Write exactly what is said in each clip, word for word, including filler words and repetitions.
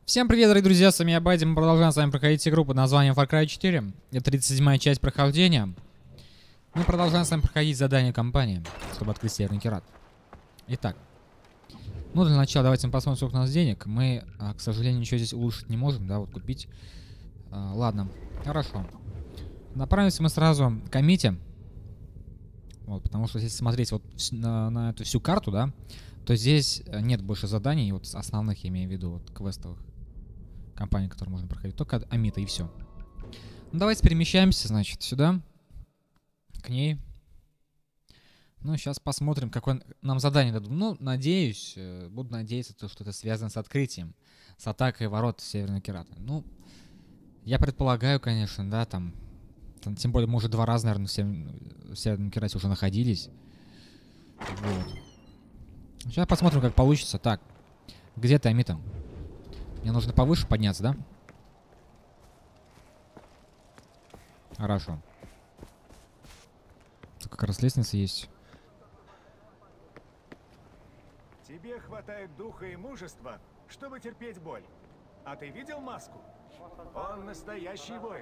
Всем привет, дорогие друзья, с вами я, Бадди. Мы продолжаем с вами проходить игру под названием Far Cry четыре. Это тридцать седьмая часть прохождения. Мы продолжаем с вами проходить задание компании, чтобы открыть Северный Кират. Итак, ну для начала давайте мы посмотрим, сколько у нас денег. Мы, а, к сожалению, ничего здесь улучшить не можем, да, вот купить. А, ладно, хорошо. Направимся мы сразу к Амите. Вот, потому что если смотреть вот на, на эту всю карту, да, то здесь нет больше заданий, вот основных, я имею в виду, вот квестовых компаний, которые можно проходить. Только Амита и все. Ну, давайте перемещаемся, значит, сюда, к ней. Ну, сейчас посмотрим, какое нам задание дадут. Ну, надеюсь, буду надеяться, что это связано с открытием, с атакой ворот Северного Кирата. Ну, я предполагаю, конечно, да, там, там тем более, мы уже два раза, наверное, в, Сев... в Северном Кирате уже находились. Вот. Сейчас посмотрим, как получится. Так, где ты, Амита? Мне нужно повыше подняться, да? Хорошо. Тут как раз лестница есть. Тебе хватает духа и мужества, чтобы терпеть боль. А ты видел маску? Он настоящий воин.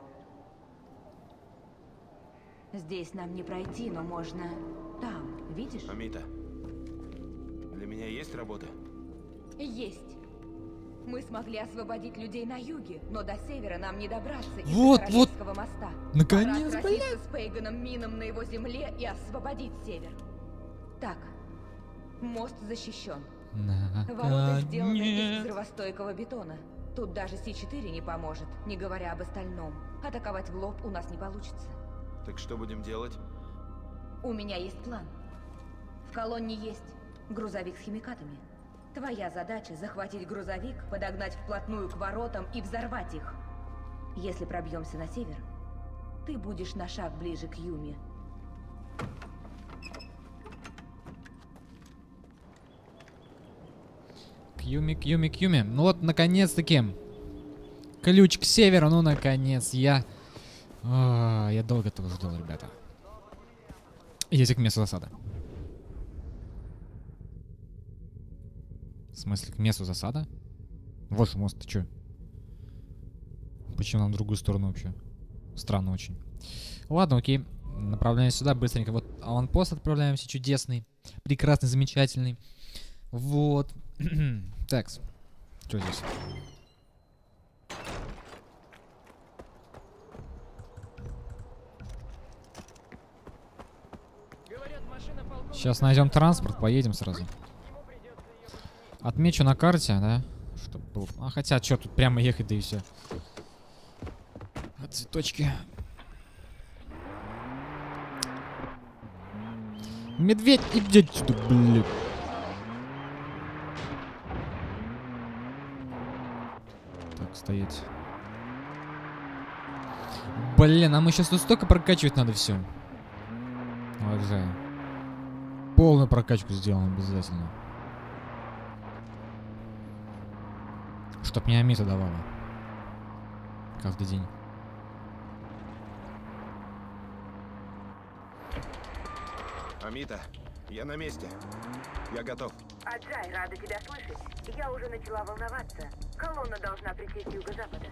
Здесь нам не пройти, но можно там, видишь? Амита, для меня есть работа? Есть. Мы смогли освободить людей на юге, но до севера нам не добраться Вот, из-за вот. Королевского моста. Наконец, Пора сразиться с Пейганом Мином на его земле и освободить север. Так, мост защищен. Ворота сделаны из взрывостойкого бетона. Тут даже Си четыре не поможет, не говоря об остальном. Атаковать в лоб у нас не получится. Так что будем делать? У меня есть план. В колонне есть грузовик с химикатами. Твоя задача — захватить грузовик, подогнать вплотную к воротам и взорвать их. Если пробьемся на север, ты будешь на шаг ближе к Юме. К Юме, к Юме, к Юме. Ну вот, наконец-таки. Ключ к северу, ну наконец. Я... О, я долго этого ждал, ребята. Идите к месту засады. В смысле, к месту засада? Вот же мост, ты чё? Почему нам в другую сторону вообще? Странно очень. Ладно, окей. Направляемся сюда быстренько. Вот аванпост отправляемся, чудесный. Прекрасный, замечательный. Вот. Так, что здесь? Сейчас найдем транспорт, поедем сразу. Отмечу на карте, да? Чтоб был... А хотя, что тут прямо ехать, да и все. Цветочки. Медведь, иди сюда, блин. Так, стоять. Блин, нам еще тут столько прокачивать надо все. Уважаю. Полную прокачку сделаем обязательно. Чтоб мне Амита давала. Каждый день. Амита, я на месте. Я готов. Аджай, рада тебя слышать. Я уже начала волноваться. Колонна должна прийти с юго-запада.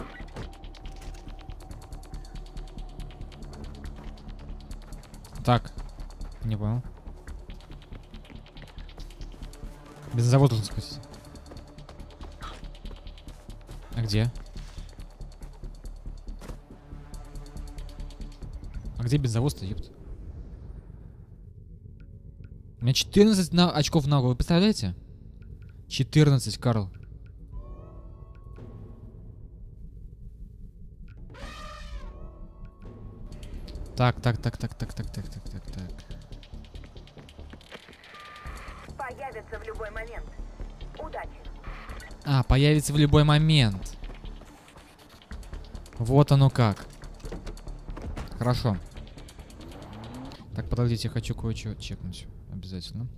Так. Не понял. Бензовод должен схватить. А где? А где бензовоз-то, ёпт? У меня четырнадцать на... очков на голову, вы представляете? четырнадцать, Карл. Так, так, так, так, так, так, так, так, так, так. Появится в любой момент. Удачи. А, появится в любой момент. Вот оно как. Хорошо. Так, подождите, я хочу кое-что чекнуть. Обязательно.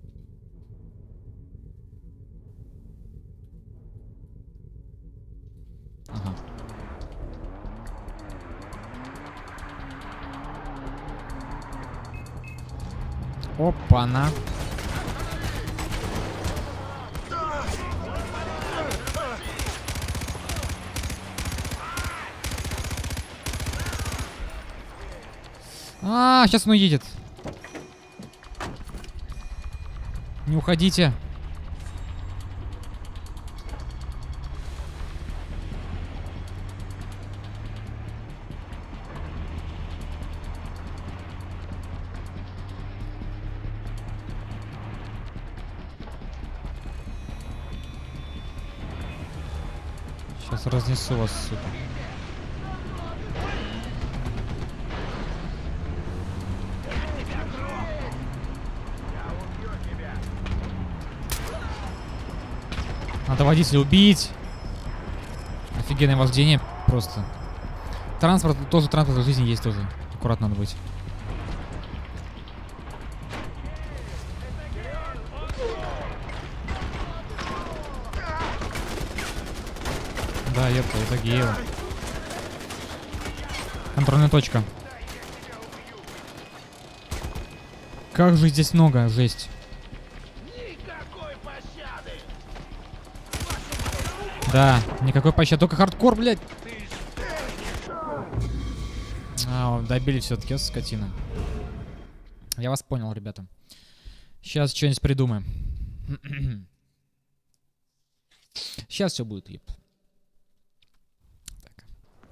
Ага. Опа-на. А, сейчас он уедет. Не уходите. Сейчас разнесу вас, сука. Надо водителя убить. Офигенное вождение просто. Транспорт, тоже транспорт в жизни есть тоже. Аккуратно надо быть. Да, ёпта, это Геева. Контрольная точка. Как же здесь много, жесть. Да, никакой пощады, только хардкор, блядь. А, добили все-таки, скотина. Я вас понял, ребята. Сейчас что-нибудь придумаем. Сейчас все будет, еб. Так.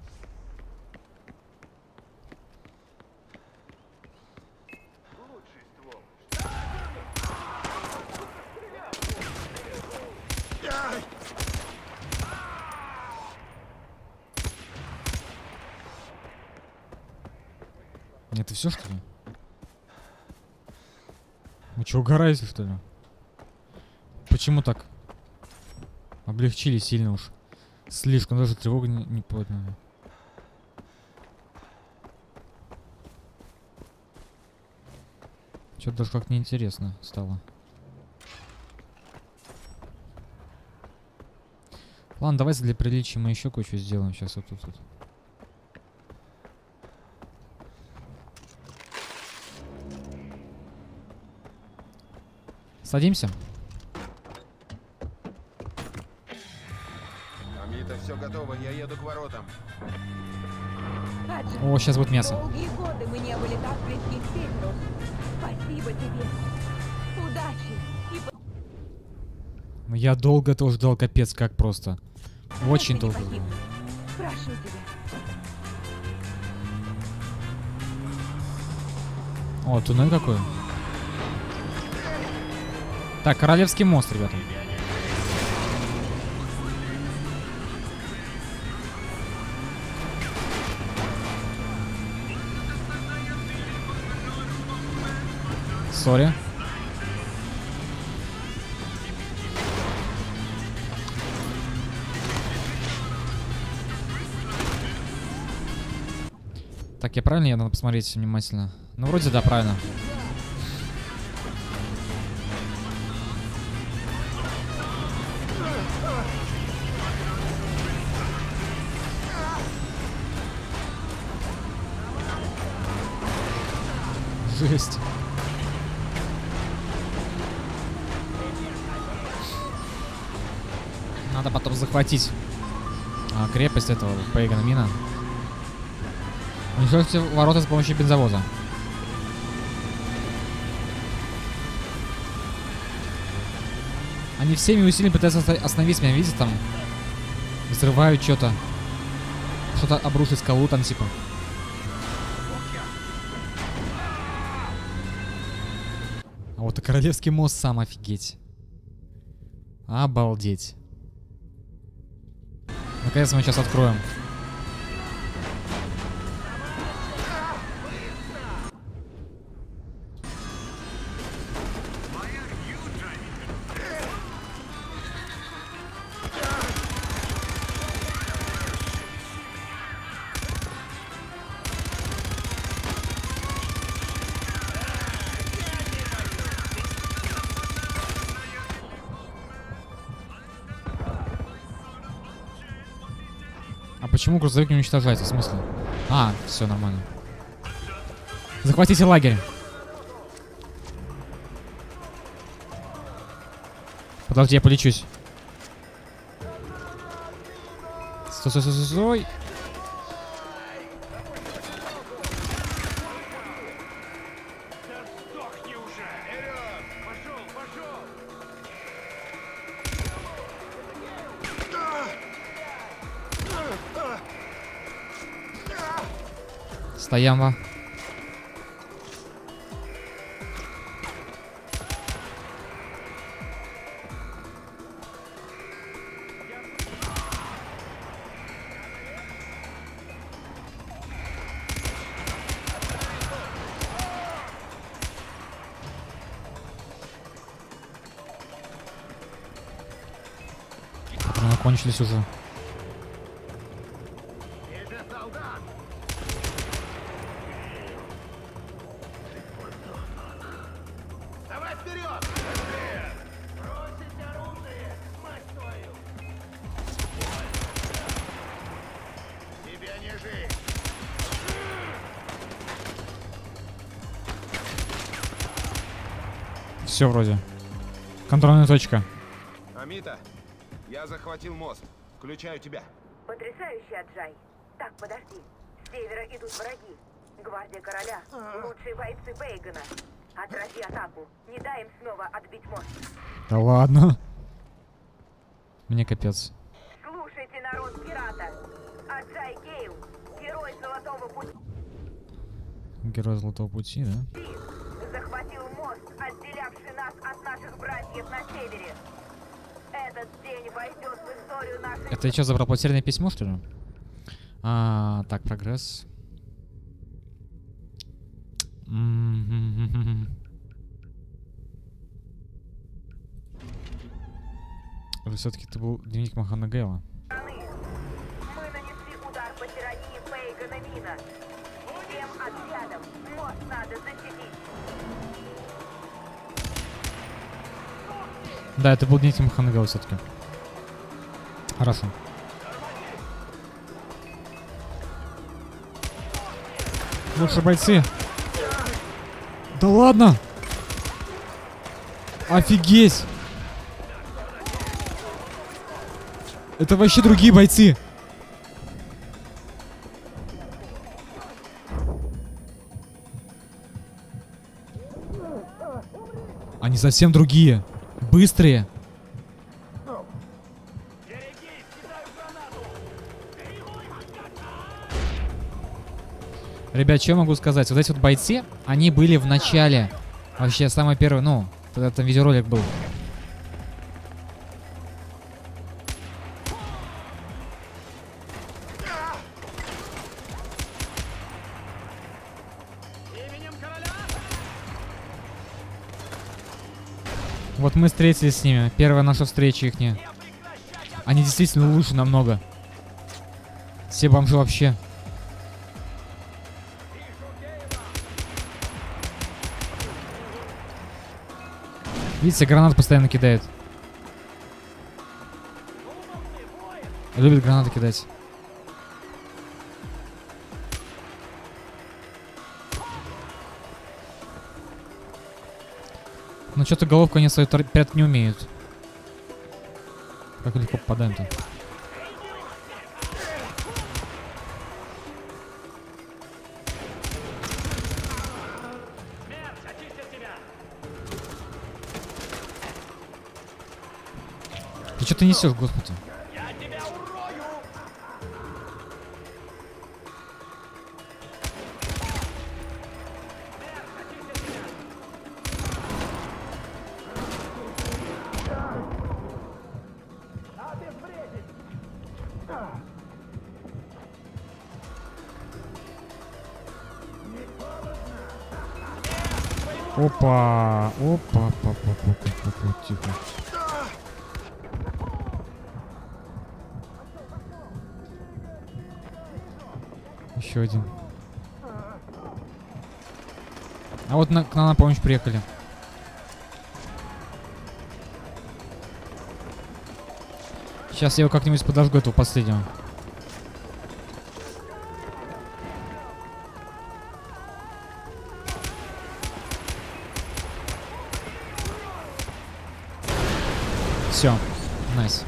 Это все, что ли? Вы что, угораете, что ли? Почему так? Облегчили сильно уж. Слишком, даже тревога не, не подняла. Что-то даже как неинтересно стало. Ладно, давайте для приличия мы еще кое-что сделаем. Сейчас вот тут вот. Садимся. Амита, все готово, я еду к воротам. Хаджи, О, сейчас будет мясо. долгие годы мы не были так близки к северу. Спасибо тебе. Удачи. И... Ну, я долго этого ждал, капец, как просто. Очень долго. Прошу тебя. О, туннель какой. Так, Королевский мост, ребята. Сори. Так, я правильно? Я надо посмотреть внимательно. Ну, вроде да, правильно. Жесть. Надо потом захватить а, крепость этого Пейгана Мина. Уничтожьте ворота с помощью бензовоза. Они всеми усилиями пытаются остановить меня, видите, там взрывают что-то. Что-то обрушить скалу там типа. А вот и Королевский мост сам, офигеть. Обалдеть. Наконец мы сейчас откроем. Почему грузовик не уничтожается? В смысле? А, все нормально. Захватите лагерь. Подожди, я полечусь. Стой, стой, стой, стой. Стояма. Кончились уже. Давай вперед! Бросить оружие, мать твою! Тебя не жить! Все вроде. Контрольная точка. Амита, я захватил мост. Включаю тебя. Потрясающе, Аджай. Так, подожди. С севера идут враги. Гвардия короля. Лучшие бойцы Бейгана. Отрази атаку. Не дай им снова отбить мост. Да ладно. Мне капец. Слушайте, народ пирата. Аджай Гейл. Герой Золотого пути. Герой Золотого пути, да? Захватил мост, отделявший нас от наших братьев на севере. Этот день войдет в историю нашей... Это я что, забрал потерянное письмо, что ли? А, так, прогресс. Все-таки это был дневник Махана Гейла. Мы нанесли удар по тирании Бейгана Мина. Всем отрядом мост надо защитить. Да, это был дневник Махана Гейла все-таки. Хорошо. Лучшие бойцы. Да ладно! Офигеть! Это вообще другие бойцы. Они совсем другие. Быстрые. Ребят, что я могу сказать? Вот эти вот бойцы, они были в начале. Вообще, самый первый, ну, тогда там видеоролик был. Вот мы встретились с ними. Первая наша встреча их. Они действительно лучше намного. Все бомжи вообще. Видите, гранат постоянно кидает. Любит гранаты кидать. Ну что-то головку они свою прятать не умеют. Как легко попадаем-то. Ты что ты несешь, господи? Опа! Опа! Опа! Опа! Опа! Тихо. Еще один. А вот на, к нам на помощь приехали. Сейчас я его как-нибудь подожгу, этого последнего. Все, найс.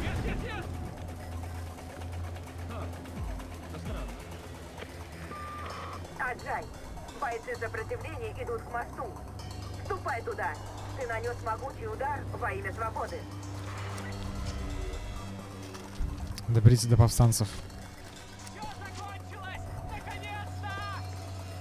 Аджай, бойцы сопротивления идут к мосту. Ступай туда. Ты нанес могучий удар во имя свободы. Доберитесь до повстанцев.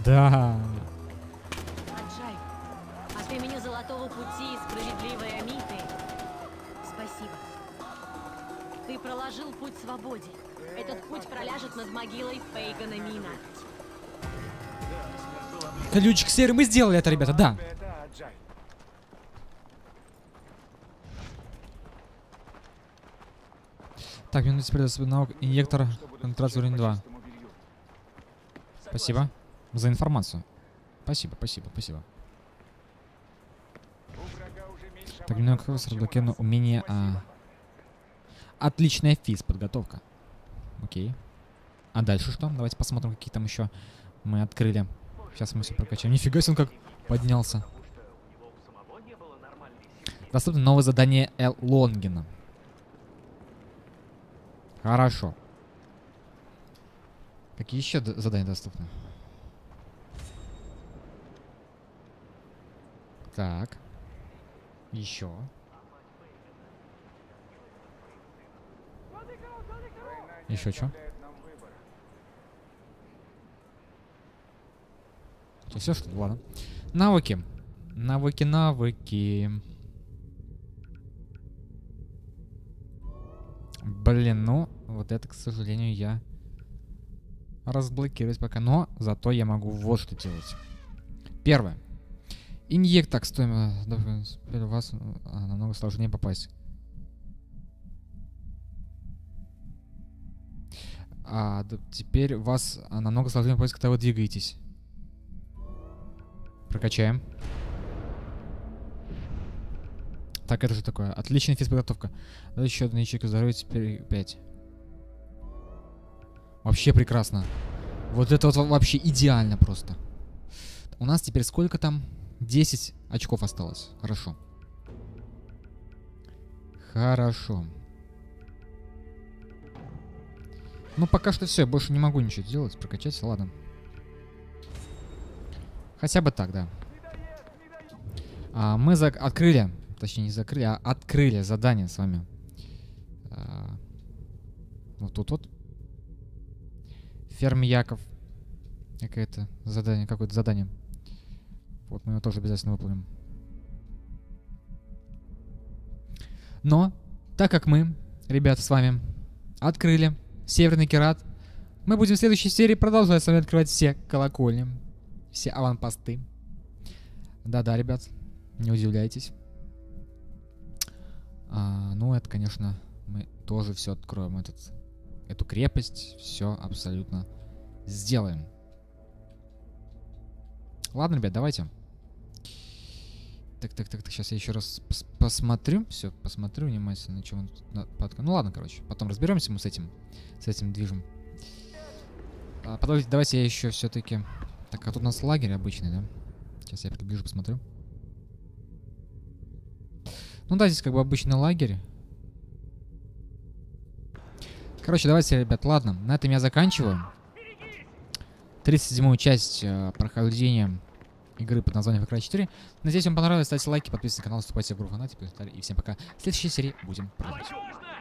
Да. Аджай, от имени Золотого Пути и Справедливой Амиты спасибо. Ты проложил путь свободе. Этот путь проляжет над могилой Пейгана Мина. Ключик серый, мы сделали это, ребята, да. Это Аджай. Так, мне нужно теперь навык инъектор концентрации уровень два. Спасибо за информацию. Спасибо, спасибо, спасибо. Так, немного разблокировано умение. А... Отличная физ подготовка. Окей. А дальше что? Давайте посмотрим, какие там еще мы открыли. Сейчас мы все прокачаем. Нифига себе, он как поднялся. Доступно новое задание Эл Лонгина. Хорошо. Какие еще задания доступны? Так. Еще. Еще что? Все, что ли? Ладно. Навыки. Навыки, навыки. Блин, ну, вот это, к сожалению, я разблокировать пока. Но зато я могу вот что делать. Первое. Инъект, так, стоимость. Теперь у вас намного сложнее попасть. А, да, теперь у вас намного сложнее попасть, когда вы двигаетесь. Прокачаем. Так, это же такое. Отличная физподготовка. Давайте еще одну ячейку здоровья, теперь пять. Вообще прекрасно. Вот это вот вообще идеально просто. У нас теперь сколько там? десять очков осталось. Хорошо. Хорошо. Ну, пока что все. Я больше не могу ничего сделать. Прокачать, ладно. Хотя бы так, да. А, мы зак открыли, точнее не закрыли, а открыли задание с вами. А, вот тут вот. Ферм Яков. Какое-то задание, какое-то задание. Вот мы его тоже обязательно выполним. Но, так как мы, ребята, с вами открыли Северный Кират, мы будем в следующей серии продолжать с вами открывать все колокольни. Все аванпосты. Да-да, ребят, не удивляйтесь. А, ну, это, конечно, мы тоже все откроем. Этот, эту крепость, все абсолютно сделаем. Ладно, ребят, давайте. Так, так, так, так, сейчас я еще раз пос посмотрю. Все, посмотрю внимательно, чем он тут на подка... Ну ладно, короче, потом разберемся мы с этим, с этим движем. А, подождите, давайте я еще все-таки... Так, а тут у нас лагерь обычный, да? Сейчас я приближу, посмотрю. Ну да, здесь как бы обычный лагерь. Короче, давайте, ребят, ладно. На этом я заканчиваю. тридцать седьмую часть э, прохождения игры под названием Far Cry четыре. Надеюсь, вам понравилось. Ставьте лайки, подписывайтесь на канал, вступайте в группу фанатов и всем пока. В следующей серии будем продолжать.